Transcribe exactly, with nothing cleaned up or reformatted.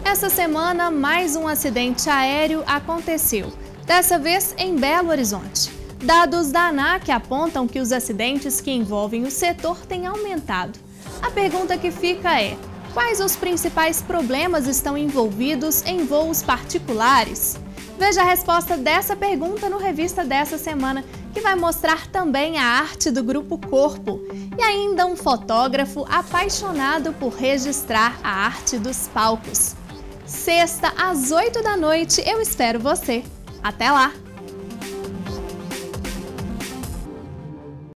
Essa semana, mais um acidente aéreo aconteceu, dessa vez em Belo Horizonte. Dados da ANAC apontam que os acidentes que envolvem o setor têm aumentado. A pergunta que fica é: quais os principais problemas estão envolvidos em voos particulares? Veja a resposta dessa pergunta no Revista dessa semana, que vai mostrar também a arte do Grupo Corpo e ainda um fotógrafo apaixonado por registrar a arte dos palcos. Sexta, às oito da noite, eu espero você. Até lá!